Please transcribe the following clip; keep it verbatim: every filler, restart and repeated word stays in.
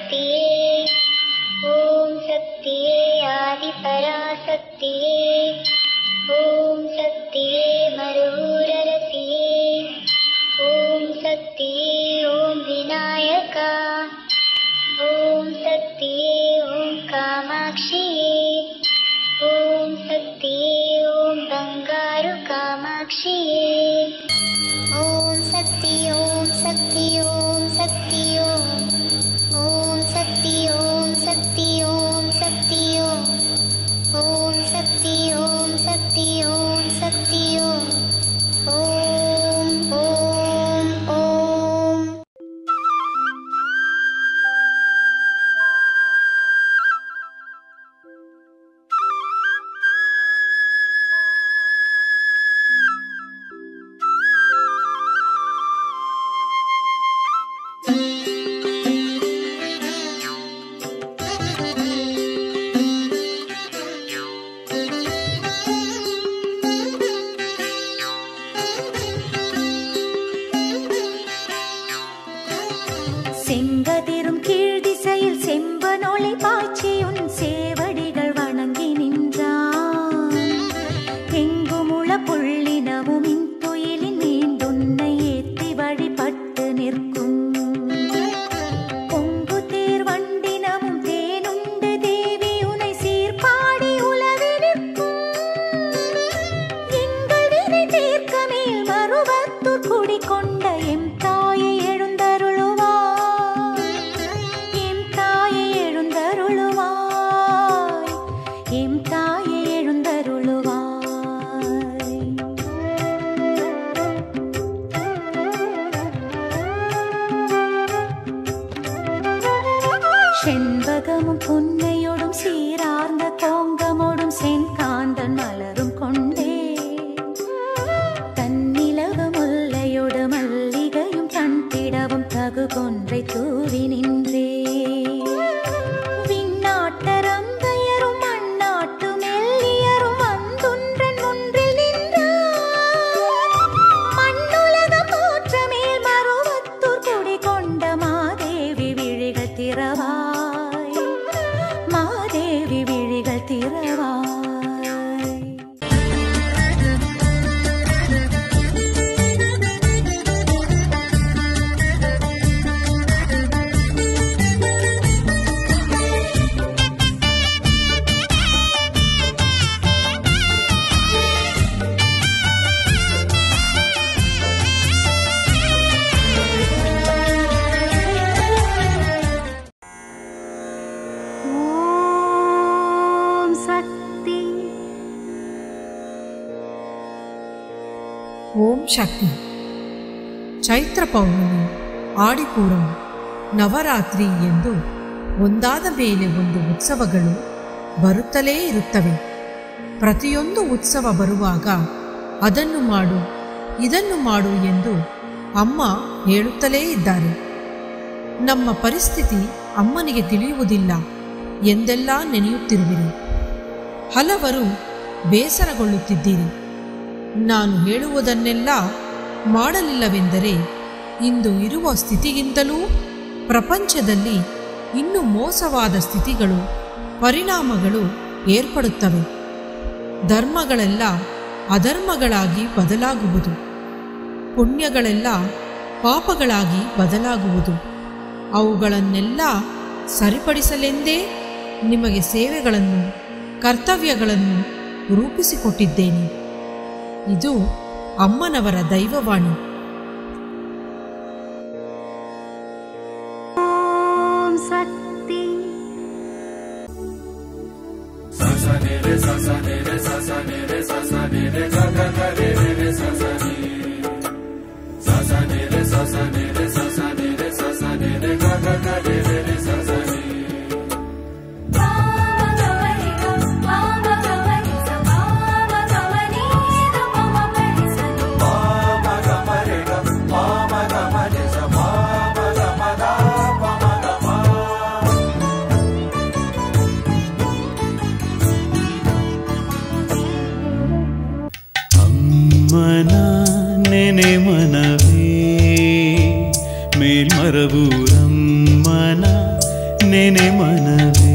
शक्तिये ओम शक्तिये आदिपराशक्तिये ओम शक्तिये मरूररसिये ओम शक्तिये ओम विनायका ओम शक्तिये ओम कामाक्षिये ओम शक्तिये ओम बंगारु कामाक्षिये ओम शक्ति ओम शक्ति ओम शक्ति ओम ओम शक्ति ओम शक्ति ओम शक्ति ओम ओम शक्ति ओम शक्ति ओम शक्ति ओम ओम ओम ओम। செங்கதிரும் கீழ் திசையில் செம்பனொளி பாய்ச்சியுன் சேவடிகள் வணங்கி நின்றான். எங்குமுள புள்ளினமும் இன்துயிலின் நீண்டுன்னை ஏத்தி வழிபட்டு நிற்கும். பொங்கு தேர் வண்டினமும் தேனுண்டு தேவி உனை சீர்பாடி உலவி நிற்கும். எங்கள் வினை தீர்க்க மேல் மருவத்தூர் குடிகொண்ட எம் தாயை எழுந்தருளுவாய். செண்பகமும் புன்னையோடும் சீரார்ந்த கோங்கமோடும் செங்காந்தன் மலரும் கொண்டே தன்னிலவு முல்லையோடு மல்லிகையும் தண்டிடவும் தகு கொன்றை தூவி நின்றே. விண்ணாட்டரம் தயரும் மண்ணாட்டு மெல்லியரும் வந்துன்றன் முன்றில் நின்றார். மண்ணுலகம் போற்ற மேல் மருவத்தூர் குடி கொண்ட மாதேவி விழிகள் திறவாய். மாதேவி விழிகள் திறவாய். ಓಂ ಶಕ್ತಿ. ಚೈತ್ರ ಪೌರ್ಣಮಿ, ಆಡಿಪೂರಂ, ನವರಾತ್ರಿ ಎಂದು ಒಂದಾದ ಮೇಲೆ ಒಂದು ಉತ್ಸವಗಳು ಬರುತ್ತಲೇ ಇರುತ್ತವೆ. ಪ್ರತಿಯೊಂದು ಉತ್ಸವ ಬರುವಾಗ ಅದನ್ನು ಮಾಡು ಇದನ್ನು ಮಾಡು ಎಂದು ಅಮ್ಮ ಹೇಳುತ್ತಲೇ ಇದ್ದಾರೆ. ನಮ್ಮ ಪರಿಸ್ಥಿತಿ ಅಮ್ಮನಿಗೆ ತಿಳಿಯುವುದಿಲ್ಲ ಎಂದೆಲ್ಲ ನೆನೆಯುತ್ತಿರುವಿರಿ. ಹಲವರು ಬೇಸರಗೊಳ್ಳುತ್ತಿದ್ದೀರಿ. ನಾನು ಹೇಳುವುದನ್ನೆಲ್ಲ ಮಾಡಲಿಲ್ಲವೆಂದರೆ ಇಂದು ಇರುವ ಸ್ಥಿತಿಗಿಂತಲೂ ಪ್ರಪಂಚದಲ್ಲಿ ಇನ್ನೂ ಮೋಸವಾದ ಸ್ಥಿತಿಗಳು, ಪರಿಣಾಮಗಳು ಏರ್ಪಡುತ್ತವೆ. ಧರ್ಮಗಳೆಲ್ಲ ಅಧರ್ಮಗಳಾಗಿ ಬದಲಾಗುವುದು, ಪುಣ್ಯಗಳೆಲ್ಲ ಪಾಪಗಳಾಗಿ ಬದಲಾಗುವುದು. ಅವುಗಳನ್ನೆಲ್ಲ ಸರಿಪಡಿಸಲೆಂದೇ ನಿಮಗೆ ಸೇವೆಗಳನ್ನು, ಕರ್ತವ್ಯಗಳನ್ನು ರೂಪಿಸಿಕೊಟ್ಟಿದ್ದೇನೆ. ಇದು ಅಮ್ಮನವರ ದೈವವಾಣಿ. ಓಂ ಶಕ್ತಿ. ನೆನೆ ಮನವೇ ಮೇಲ್ಮರಬೂರಮ್ಮನ ನೆನೆ ಮನವೇ